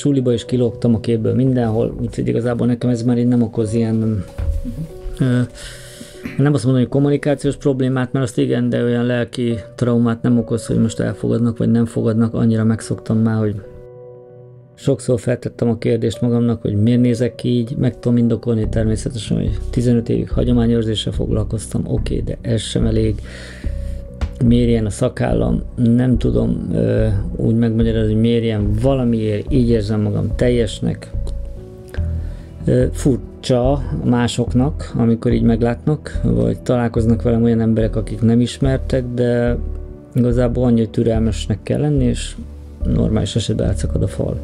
suliba is kilógtam a képből mindenhol, úgyhogy igazából nekem ez már így nem okoz ilyen, nem azt mondom, hogy kommunikációs problémát, mert azt igen, de olyan lelki traumát nem okoz, hogy most elfogadnak, vagy nem fogadnak, annyira megszoktam már, hogy sokszor feltettem a kérdést magamnak, hogy miért nézek ki így, meg tudom indokolni természetesen, hogy 15 évig hagyományőrzéssel foglalkoztam, oké, de ez sem elég. Miért ilyen a szakállam, nem tudom úgy megmagyarázni, hogy miért ilyen, valamiért így érzem magam teljesnek. Furcsa másoknak, amikor így meglátnak, vagy találkoznak velem olyan emberek, akik nem ismertek, de igazából annyi, hogy türelmesnek kell lenni, és normális esetben átszakad a fal.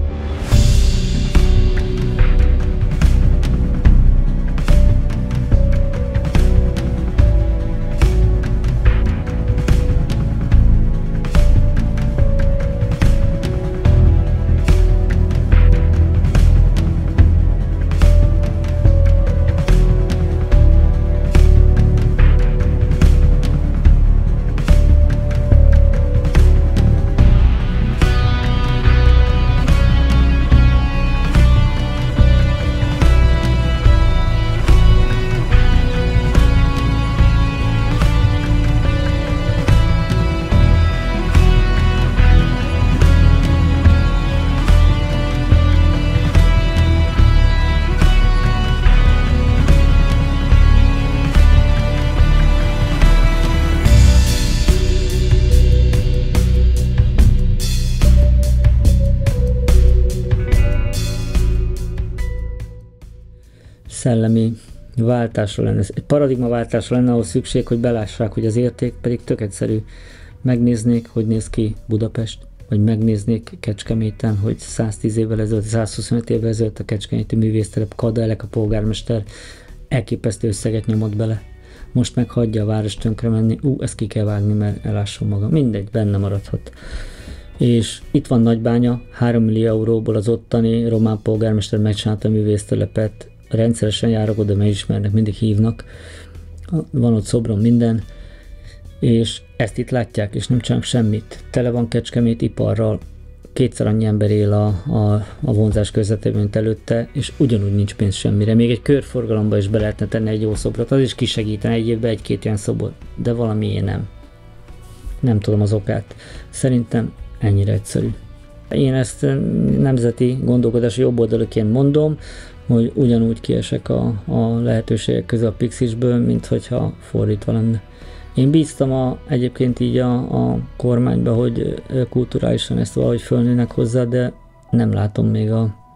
Szellemi váltásra lenne, egy paradigmaváltásra lenne ahhoz szükség, hogy belássák, hogy az érték pedig tök egyszerű. Megnéznék, hogy néz ki Budapest, vagy megnéznék Kecskeméten, hogy 110 évvel ezelőtt, 125 évvel ezelőtt a kecskeméti művésztelep Kadelek, a polgármester elképesztő összeget nyomott bele. Most meg hagyja a város tönkre menni, ezt ki kell vágni, mert elásson maga. Mindegy, benne maradhat. És itt van Nagybánya, 3 millió euróból az ottani román polgármester megcsinálta a művésztelepet, rendszeresen járok oda, mert ismernek, mindig hívnak, van ott szobron minden, és ezt itt látják, és nem csinálnak semmit. Tele van Kecskemét iparral, 2-szer annyi ember él a vonzás közvetében, mint előtte, és ugyanúgy nincs pénz semmire. Még egy körforgalomba is be lehetne tenni egy jó szobrot, az is kisegítene egy évben 1-2 ilyen szobor, de valamiért nem. Nem tudom az okát. Szerintem ennyire egyszerű. Én ezt nemzeti gondolkodási jobboldaliként mondom, hogy ugyanúgy kiesek a lehetőségek közül a Pixisből, mint hogyha fordítva lenne. Én bíztam egyébként így a kormányba, hogy kulturálisan ezt valahogy fölnőnek hozzá, de nem látom még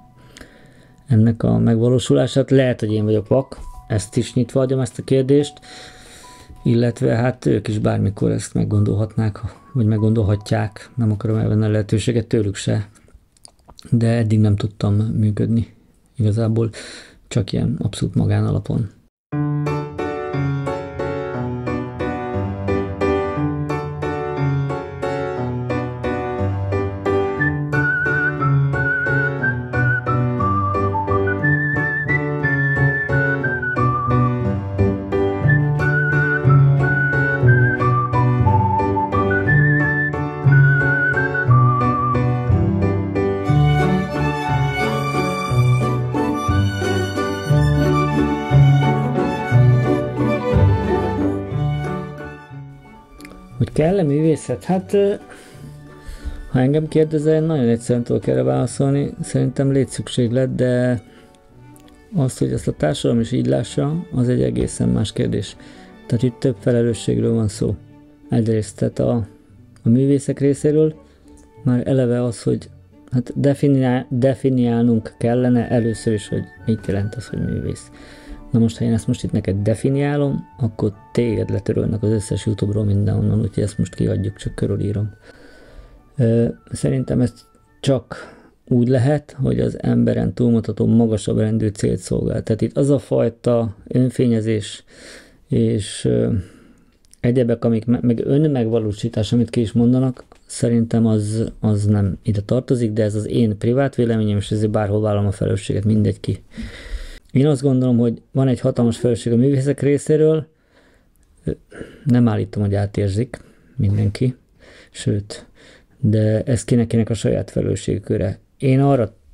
ennek a megvalósulását. Lehet, hogy én vagyok vak, ezt is nyitva hagyom, ezt a kérdést, illetve hát ők is bármikor ezt meggondolhatnák, vagy meggondolhatják, nem akarom elvenni a lehetőséget tőlük se, de eddig nem tudtam működni. Igazából csak ilyen abszolút magánalapon. Hogy kell-e művészet? Hát, ha engem kérdezel, nagyon egyszerűen tudok erre válaszolni. Szerintem létszükséglet, de azt, hogy ezt a társadalom is így lássa, az egy egészen más kérdés. Tehát itt több felelősségről van szó. Egyrészt, tehát a művészek részéről már eleve az, hogy hát definiálnunk kellene először is, hogy mit jelent az, hogy művész. Na most, ha én ezt most itt neked definiálom, akkor téged letörölnek az összes YouTube-ról mindenhonnan, úgyhogy ezt most kiadjuk, csak körülírom. Szerintem ez csak úgy lehet, hogy az emberen túlmutató magasabb rendű célt szolgál. Tehát itt az a fajta önfényezés és egyebek, amik meg önmegvalósítás, amit ki is mondanak, szerintem az nem ide tartozik, de ez az én privát véleményem, és ezért bárhol vállalom a felelősséget, mindegy ki. Én azt gondolom, hogy van egy hatalmas felelősség a művészek részéről, nem állítom, hogy átérzik mindenki, sőt, de ez kinek a saját felelősségköre. Én arra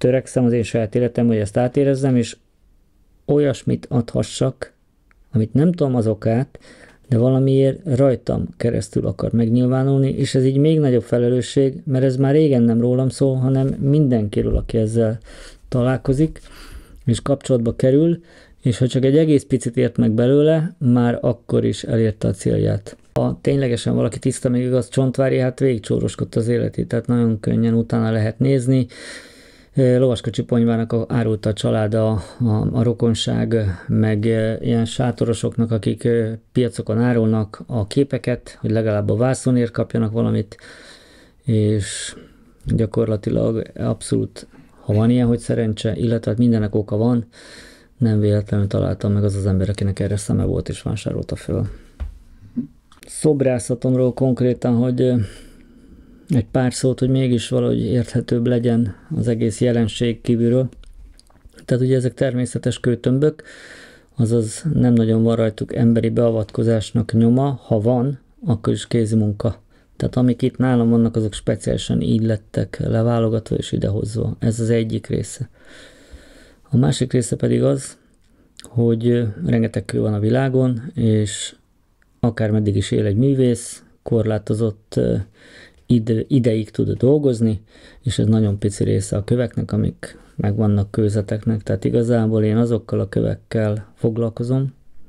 törekszem az én saját életem, hogy ezt átérezzem, és olyasmit adhassak, amit nem tudom az okát, de valamiért rajtam keresztül akar megnyilvánulni, és ez így még nagyobb felelősség, mert ez már régen nem rólam szól, hanem mindenkiről, aki ezzel találkozik, és kapcsolatba kerül, és ha csak egy egész picit ért meg belőle, már akkor is elérte a célját. Ha ténylegesen valaki tiszta, még igaz, Csontvári, hát végigcsóroskodta az életét, tehát nagyon könnyen utána lehet nézni. Lovaskocsi Ponyvának árulta a család, a rokonság, meg ilyen sátorosoknak, akik piacokon árulnak a képeket, hogy legalább a vászonért kapjanak valamit, és gyakorlatilag abszolút, ha van ilyen, hogy szerencse, illetve mindenek oka van, nem véletlenül találtam meg az ember, akinek erre szeme volt és vásárolta föl. Szobrászatomról konkrétan, hogy egy pár szót, hogy mégis valahogy érthetőbb legyen az egész jelenség kívülről. Tehát ugye ezek természetes kőtömbök, azaz nem nagyon van rajtuk emberi beavatkozásnak nyoma, ha van, akkor is kézi munka. Tehát amik itt nálam vannak, azok speciálisan így lettek leválogatva és idehozva. Ez az egyik része. A másik része pedig az, hogy rengeteg kő van a világon, és akármeddig is él egy művész, korlátozott ideig tud dolgozni, és ez nagyon pici része a köveknek, amik meg vannak kőzeteknek, tehát igazából én azokkal a kövekkel foglalkozom,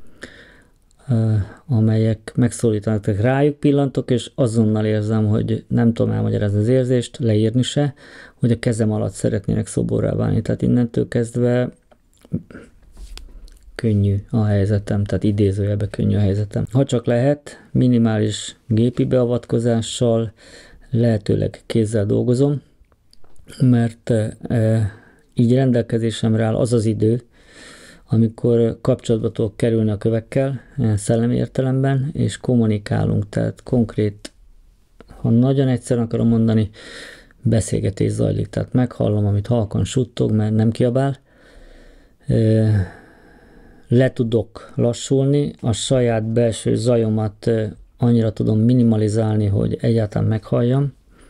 amelyek megszólítanak, tehát rájuk pillantok, és azonnal érzem, hogy nem tudom elmagyarázni az érzést, leírni se, hogy a kezem alatt szeretnének szoborrá válni, tehát innentől kezdve könnyű a helyzetem, tehát idézőjelben könnyű a helyzetem. Ha csak lehet, minimális gépi beavatkozással, lehetőleg kézzel dolgozom, mert így rendelkezésemre áll az az idő, amikor kapcsolatba tudok kerülni a kövekkel, szellemi értelemben, és kommunikálunk, tehát konkrét, ha nagyon egyszerűen akarom mondani, beszélgetés zajlik, tehát meghallom, amit halkan suttog, mert nem kiabál, le tudok lassulni, a saját belső zajomat annyira tudom minimalizálni, hogy egyáltalán meghalljam.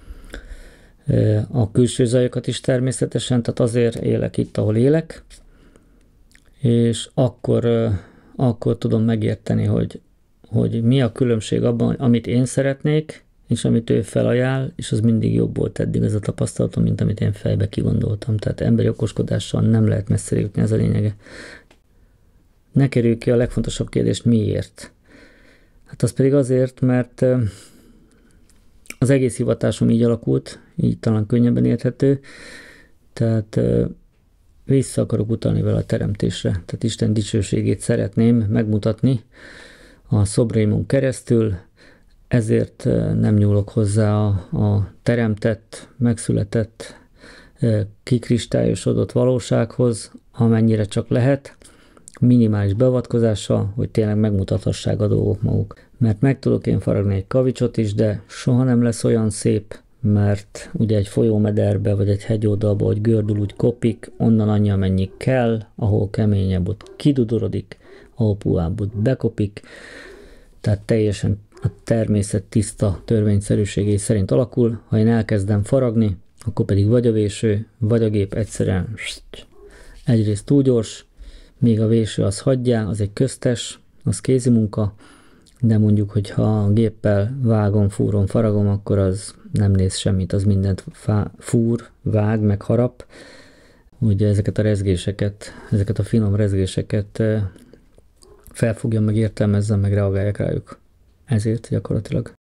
A külső zajokat is természetesen, tehát azért élek itt, ahol élek, és akkor tudom megérteni, hogy mi a különbség abban, amit én szeretnék, és amit ő felajánl, és az mindig jobb volt eddig ez a tapasztalatom, mint amit én fejbe kigondoltam. Tehát emberi okoskodással nem lehet messzire jutni, ez a lényege. Ne kerüljük ki a legfontosabb kérdést, miért? Hát az pedig azért, mert az egész hivatásom így alakult, így talán könnyebben érthető, tehát vissza akarok utalni vele a teremtésre, tehát Isten dicsőségét szeretném megmutatni a szobraimon keresztül, ezért nem nyúlok hozzá a teremtett, megszületett, kikristályosodott valósághoz, amennyire csak lehet, minimális beavatkozással, hogy tényleg megmutathassák a dolgok maguk. Mert meg tudok én faragni egy kavicsot is, de soha nem lesz olyan szép, mert ugye egy folyómederbe, vagy egy hegyoldalba, hogy gördül, úgy kopik, onnan annyi, amennyi kell, ahol keményebb, ott kidudorodik, ahol puhább, ott bekopik, tehát teljesen a természet tiszta törvényszerűségei szerint alakul. Ha én elkezdem faragni, akkor pedig vagy a véső, vagy a gép egyszerűen egyrészt túl gyors, még a véső az hagyjá, az egy köztes, az kézi munka, de mondjuk, hogyha a géppel vágom, fúrom, faragom, akkor az nem néz semmit, az mindent fúr, vág, meg harap. Ugye ezeket a rezgéseket, ezeket a finom rezgéseket felfogjam, meg értelmezzem, meg reagáljak rájuk. Ezért gyakorlatilag.